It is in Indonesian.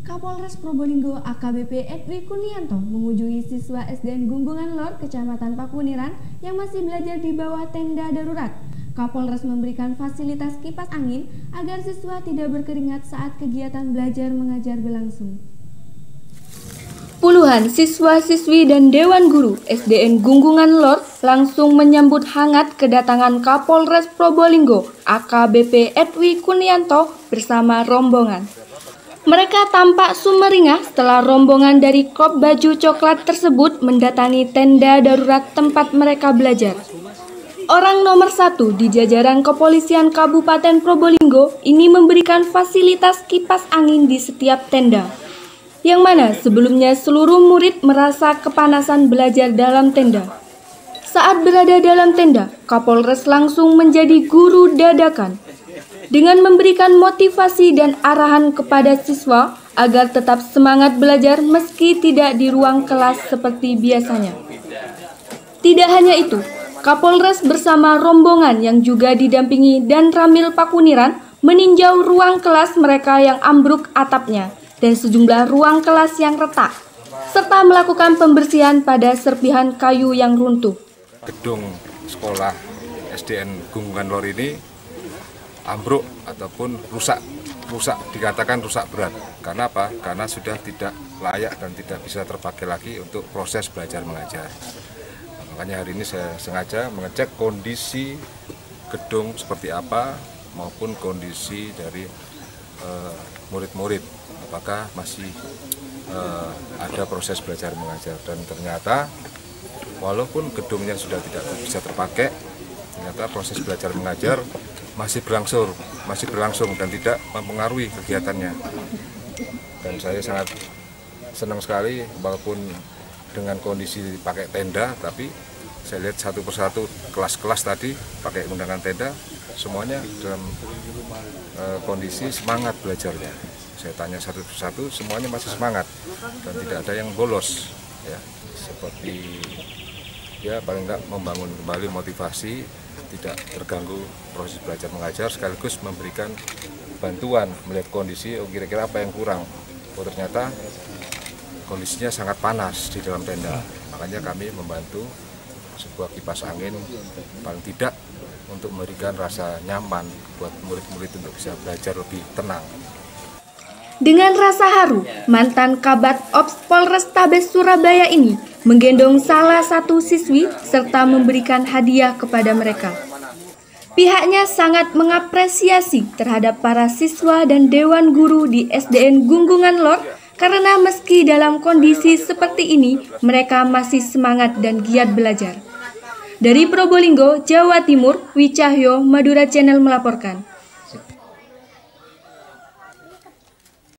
Kapolres Probolinggo AKBP Edwi Kunianto mengunjungi siswa SDN Gunggungan Lor, Kecamatan Pakuniran yang masih belajar di bawah tenda darurat. Kapolres memberikan fasilitas kipas angin agar siswa tidak berkeringat saat kegiatan belajar mengajar berlangsung. Puluhan siswa-siswi dan Dewan Guru SDN Gunggungan Lor langsung menyambut hangat kedatangan Kapolres Probolinggo AKBP Edwi Kunianto bersama rombongan. Mereka tampak sumringah setelah rombongan dari klub baju coklat tersebut mendatangi tenda darurat tempat mereka belajar. Orang nomor 1 di jajaran Kepolisian Kabupaten Probolinggo ini memberikan fasilitas kipas angin di setiap tenda, yang mana sebelumnya seluruh murid merasa kepanasan belajar dalam tenda. Saat berada dalam tenda, Kapolres langsung menjadi guru dadakan dengan memberikan motivasi dan arahan kepada siswa agar tetap semangat belajar meski tidak di ruang kelas seperti biasanya. Tidak hanya itu, Kapolres bersama rombongan yang juga didampingi dan Ramil Pakuniran meninjau ruang kelas mereka yang ambruk atapnya dan sejumlah ruang kelas yang retak, serta melakukan pembersihan pada serpihan kayu yang runtuh. Gedung sekolah SDN Gunggungan Lor ini ambruk ataupun rusak, dikatakan rusak berat. Karena apa? Karena sudah tidak layak dan tidak bisa terpakai lagi untuk proses belajar mengajar. Makanya hari ini saya sengaja mengecek kondisi gedung seperti apa maupun kondisi dari murid-murid, apakah masih ada proses belajar mengajar. Dan ternyata walaupun gedungnya sudah tidak bisa terpakai, ternyata proses belajar mengajar masih berlangsung dan tidak mempengaruhi kegiatannya. Dan saya sangat senang sekali walaupun dengan kondisi pakai tenda, tapi saya lihat satu persatu kelas-kelas tadi pakai menggunakan tenda, semuanya dalam kondisi semangat belajarnya. Saya tanya satu persatu, semuanya masih semangat dan tidak ada yang bolos. Ya, seperti ya paling enggak membangun kembali motivasi, tidak terganggu proses belajar mengajar, sekaligus memberikan bantuan melihat kondisi, kira-kira apa yang kurang. Oh, ternyata kondisinya sangat panas di dalam tenda, makanya kami membantu sebuah kipas angin paling tidak untuk memberikan rasa nyaman buat murid-murid untuk bisa belajar lebih tenang. Dengan rasa haru, mantan Kabad Ops Polrestabes Surabaya ini menggendong salah satu siswi serta memberikan hadiah kepada mereka. Pihaknya sangat mengapresiasi terhadap para siswa dan Dewan Guru di SDN Gunggungan Lor karena meski dalam kondisi seperti ini, mereka masih semangat dan giat belajar. Dari Probolinggo, Jawa Timur, Wicahyo, Madura Channel melaporkan.